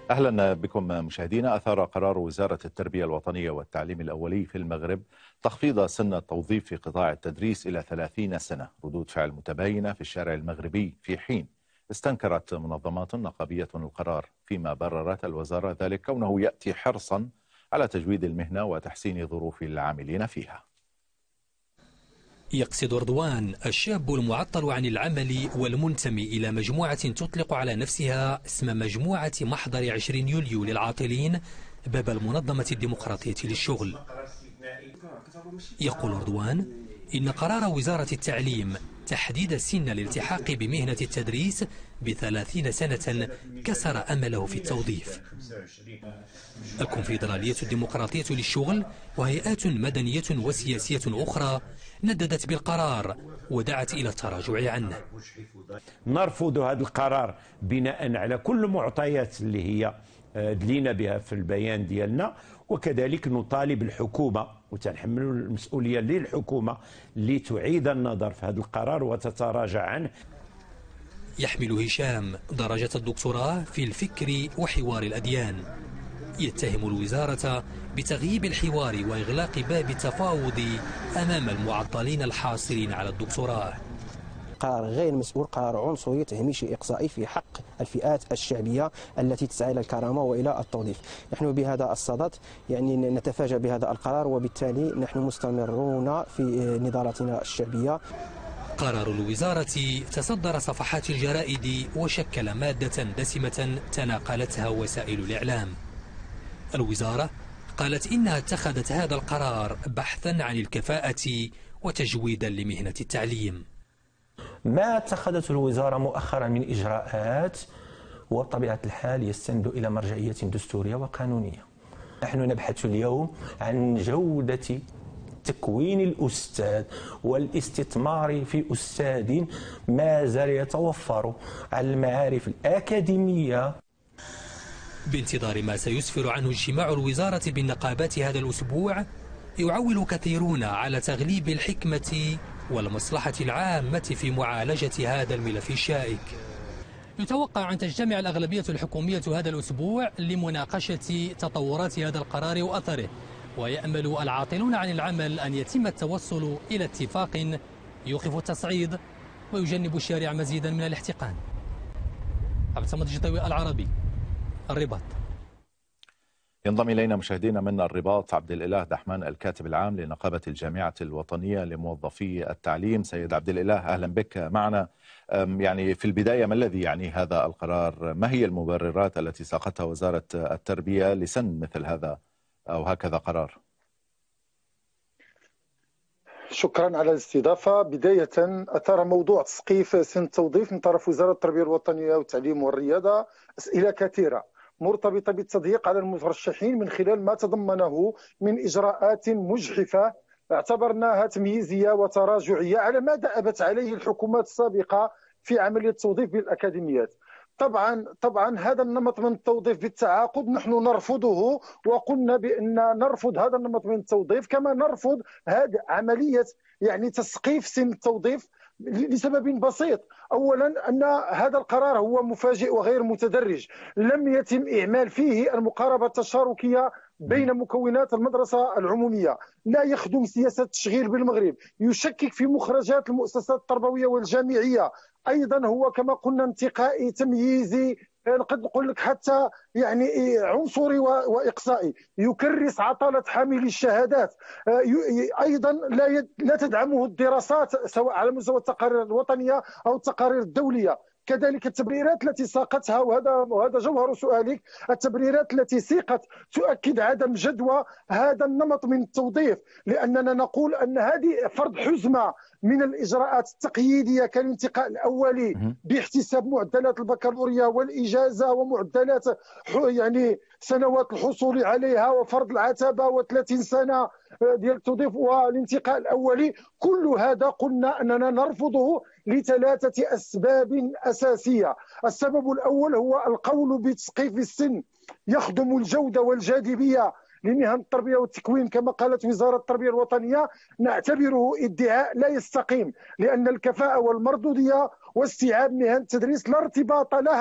أهلا بكم مشاهدينا. أثار قرار وزارة التربية الوطنية والتعليم الأولي في المغرب تخفيض سن التوظيف في قطاع التدريس إلى 30 سنة، ردود فعل متباينة في الشارع المغربي في حين استنكرت منظمات نقابية القرار، فيما بررت الوزارة ذلك كونه يأتي حرصا على تجويد المهنة وتحسين ظروف العاملين فيها. يقصد رضوان الشاب المعطل عن العمل والمنتمي إلى مجموعة تطلق على نفسها اسم مجموعة محضر 20 يوليو للعاطلين باب المنظمة الديمقراطية للشغل. يقول رضوان إن قرار وزارة التعليم تحديد السن للالتحاق بمهنة التدريس ب30 سنة كسر أمله في التوظيف. الكونفدرالية الديمقراطية للشغل وهيئات مدنية وسياسية أخرى نددت بالقرار ودعت إلى التراجع عنه. نرفض هذا القرار بناء على كل المعطيات اللي هي دلينا بها في البيان ديالنا، وكذلك نطالب الحكومة وتنحمل المسؤولية للحكومة لتعيد النظر في هذا القرار وتتراجع عنه. يحمل هشام درجة الدكتوراه في الفكر وحوار الأديان، يتهم الوزارة بتغييب الحوار وإغلاق باب التفاوض أمام المعطلين الحاصلين على الدكتوراه. قرار غير مسؤول، قرار عنصري تهميشي إقصائي في حق الفئات الشعبية التي تسعى إلى الكرامة وإلى التوظيف. نحن بهذا الصدد نتفاجأ بهذا القرار، وبالتالي نحن مستمرون في نضالاتنا الشعبية. قرار الوزارة تصدر صفحات الجرائد وشكل مادة دسمة تناقلتها وسائل الإعلام. الوزارة قالت إنها اتخذت هذا القرار بحثا عن الكفاءة وتجويدا لمهنة التعليم. ما اتخذته الوزارة مؤخرا من إجراءات وبطبيعة الحال يستند إلى مرجعية دستورية وقانونية. نحن نبحث اليوم عن جودة تكوين الأستاذ والاستثمار في أستاذ ما زال يتوفر على المعارف الأكاديمية. بانتظار ما سيسفر عنه اجتماع الوزارة بالنقابات هذا الأسبوع، يعول كثيرون على تغليب الحكمة والمصلحة العامة في معالجة هذا الملف الشائك. يتوقع أن تجتمع الأغلبية الحكومية هذا الأسبوع لمناقشة تطورات هذا القرار وأثره، ويأمل العاطلون عن العمل أن يتم التوصل إلى اتفاق يوقف التصعيد ويجنب الشارع مزيدا من الاحتقان. عبد الصمد الجطيوي، العربي، الرباط. ينضم إلينا مشاهدينا من الرباط عبد الإله دحمان، الكاتب العام لنقابة الجامعة الوطنية لموظفي التعليم. سيد عبد الإله، أهلا بك معنا. يعني في البداية، ما الذي يعني هذا القرار؟ ما هي المبررات التي ساقتها وزارة التربية لسن مثل هذا أو هكذا قرار؟ شكرا على الاستضافة. بداية، أثار موضوع تسقيف سن التوظيف من طرف وزارة التربية الوطنية والتعليم والرياضة أسئلة كثيرة مرتبطة بالتضييق على المترشحين من خلال ما تضمنه من إجراءات مجحفة اعتبرناها تمييزية وتراجعية على ما دأبت عليه الحكومات السابقة في عملية التوظيف بالأكاديميات. طبعا هذا النمط من التوظيف بالتعاقد نحن نرفضه، وقلنا بأن نرفض هذا النمط من التوظيف كما نرفض هذه عملية تسقيف سن التوظيف لسبب بسيط. أولا أن هذا القرار هو مفاجئ وغير متدرج، لم يتم إعمال فيه المقاربة التشاركية بين مكونات المدرسة العمومية، لا يخدم سياسة التشغيل بالمغرب، يشكك في مخرجات المؤسسات التربوية والجامعية، أيضا هو كما قلنا انتقائي تمييزي، قد نقول لك حتى عنصري وإقصائي، يكرس عطلة حاملي الشهادات، أيضا لا تدعمه الدراسات سواء على مستوى التقارير الوطنية أو التقارير الدولية. كذلك التبريرات التي ساقتها، وهذا جوهر سؤالك، التبريرات التي سيقت تؤكد عدم جدوى هذا النمط من التوظيف، لأننا نقول أن هذه فرض حزمة من الإجراءات التقييدية كالانتقاء الأولي باحتساب معدلات البكالوريا والإجازة ومعدلات سنوات الحصول عليها وفرض العتبة و30 سنة ديال التوظيف والانتقاء الأولي. كل هذا قلنا أننا نرفضه لثلاثة أسباب أساسية. السبب الأول هو القول بتسقيف السن يخدم الجودة والجاذبية لمهن التربية والتكوين كما قالت وزارة التربية الوطنية. نعتبره ادعاء لا يستقيم، لأن الكفاءة والمردودية واستيعاب مهن التدريس لا ارتباط لها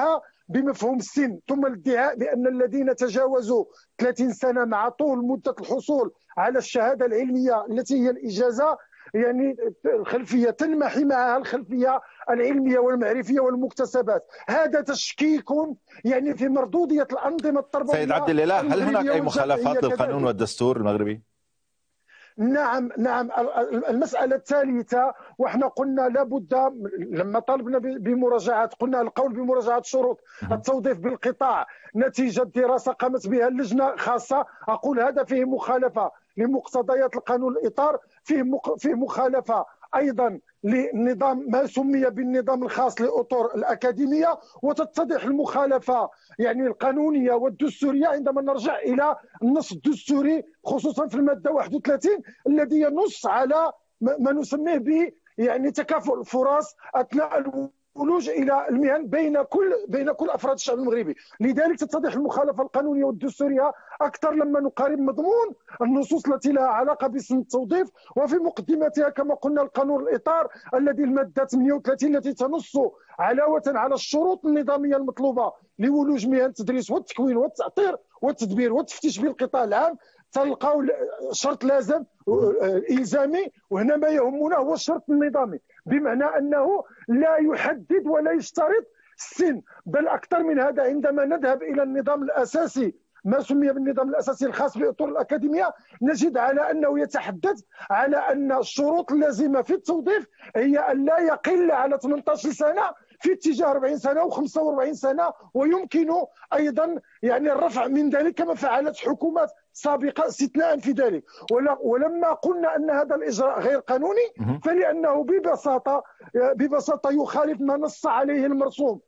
بمفهوم السن، ثم الادعاء بأن الذين تجاوزوا 30 سنة مع طول مدة الحصول على الشهادة العلمية التي هي الإجازة يعني الخلفية تنمحي معها الخلفية العلمية والمعرفية والمكتسبات. هذا تشكيك يعني في مردودية الأنظمة التربوية. سيد عبد الإله، هل هناك أي مخالفات للقانون والدستور المغربي؟ نعم المسألة الثالثة، وإحنا قلنا لابد لما طالبنا بمراجعة، قلنا القول بمراجعة شروط التوظيف بالقطاع نتيجة دراسة قامت بها اللجنة خاصة. أقول هذا فيه مخالفة لمقتضيات القانون الإطار، فيه مخالفة أيضا للنظام ما سمي بالنظام الخاص لأطر الأكاديمية، وتتضح المخالفة يعني القانونية والدستورية عندما نرجع إلى النص الدستوري خصوصا في المادة 31 الذي ينص على ما نسميه ب يعني تكافؤ الفرص أثناء الولوج الى المهن بين كل افراد الشعب المغربي. لذلك تتضح المخالفه القانونيه والدستوريه اكثر لما نقارن مضمون النصوص التي لها علاقه بسن التوظيف، وفي مقدمتها كما قلنا القانون الاطار الذي الماده 38 التي تنص علاوه على الشروط النظاميه المطلوبه لولوج مهن التدريس والتكوين والتأطير والتدبير والتفتيش بالقطاع العام، تلقاو شرط لازم الزامي، وهنا ما يهمنا هو الشرط النظامي، بمعنى انه لا يحدد ولا يشترط السن، بل اكثر من هذا عندما نذهب الى النظام الاساسي ما سمي بالنظام الاساسي الخاص باطر الاكاديميه نجد على انه يتحدث على ان الشروط اللازمه في التوظيف هي ان لا يقل على 18 سنه في اتجاه 40 سنه و45 سنه، ويمكن ايضا يعني الرفع من ذلك كما فعلت حكومات سابقه استثناء في ذلك. ولما قلنا ان هذا الاجراء غير قانوني فلانه ببساطه يخالف ما نص عليه المرسوم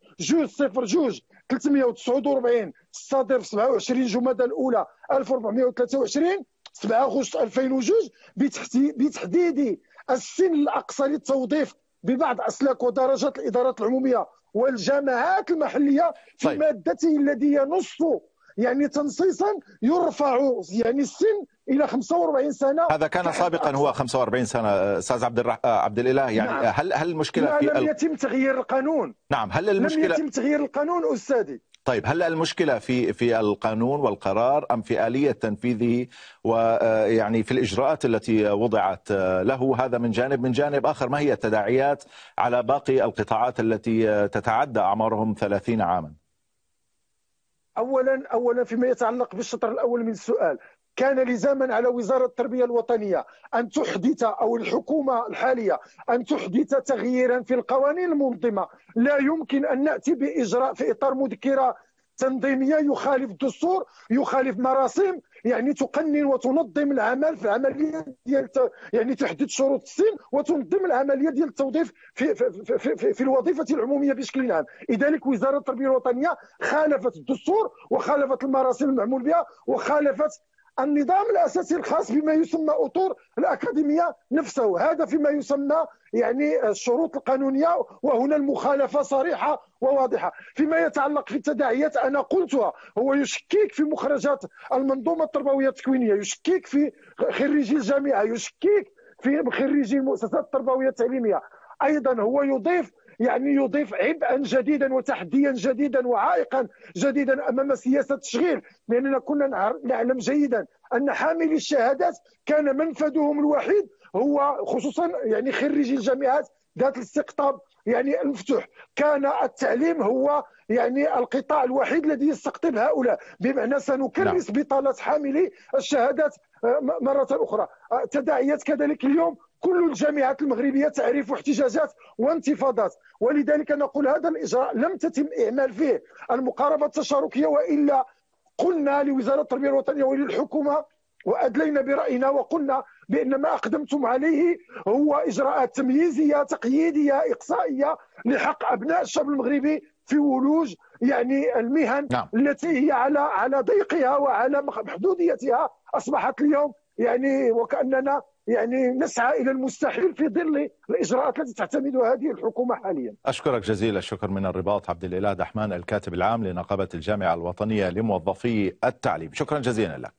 2/02/349 الصادر في 27 جمادى الاولى 1423 7 أغسطس 2002 بتحديد السن الاقصى للتوظيف ببعض اسلاك ودرجات الادارات العموميه والجامعات المحليه في مادته الذي ينص يعني تنصيصا يرفع يعني السن الى 45 سنه. هذا كان سابقا هو 45 سنه استاذ عبد الاله، يعني نعم. هل المشكله لم يتم تغيير القانون؟ نعم، هل المشكله لم يتم تغيير القانون استاذي؟ طيب، هل المشكله في القانون والقرار ام في آلية تنفيذه ويعني في الاجراءات التي وضعت له؟ هذا من جانب اخر، ما هي التداعيات على باقي القطاعات التي تتعدى اعمارهم 30 عاما؟ اولا فيما يتعلق بالشطر الاول من السؤال، كان لزاما على وزارة التربية الوطنية أن تحدث أو الحكومة الحالية أن تحدث تغييرا في القوانين المنظمة. لا يمكن أن نأتي بإجراء في إطار مذكرة تنظيمية يخالف الدستور، يخالف مراسم يعني تقنن وتنظم العمل في العملية ديال يعني تحدد شروط السن وتنظم العملية ديال التوظيف في الوظيفة العمومية بشكل عام. لذلك وزارة التربية الوطنية خالفت الدستور وخالفت المراسم المعمول بها وخالفت النظام الاساسي الخاص بما يسمى اطر الاكاديميه نفسه. هذا فيما يسمى يعني الشروط القانونيه، وهنا المخالفه صريحه وواضحه. فيما يتعلق في التداعيات انا قلتها، هو يشكك في مخرجات المنظومه التربويه التكوينيه، يشكك في خريجي الجامعه، يشكك في خريجي المؤسسات التربويه التعليميه. ايضا هو يضيف عبئا جديدا وتحديا جديدا وعائقا جديدا امام سياسه التشغيل، لاننا كنا نعلم جيدا ان حاملي الشهادات كان منفذهم الوحيد هو خصوصا يعني خريجي الجامعات ذات الاستقطاب يعني المفتوح، كان التعليم هو يعني القطاع الوحيد الذي يستقطب هؤلاء، بمعنى سنكرس بطالة حاملي الشهادات مرة أخرى. تداعيات كذلك اليوم كل الجامعات المغربية تعرف احتجاجات وانتفاضات، ولذلك نقول هذا الإجراء لم تتم إعمال فيه المقاربة التشاركية، وإلا قلنا لوزارة التربية الوطنية وللحكومة وأدلينا برأينا وقلنا بأن ما أقدمتم عليه هو إجراءات تمييزية تقييدية إقصائية لحق أبناء الشعب المغربي في ولوج يعني المهن التي هي على ضيقها وعلى محدوديتها أصبحت اليوم يعني وكأننا يعني نسعى إلى المستحيل في ظل الإجراءات التي تعتمدها هذه الحكومة حاليا. أشكرك جزيل الشكر من الرباط عبد الإله دحمان، الكاتب العام لنقابة الجامعة الوطنية لموظفي التعليم. شكرا جزيلا لك.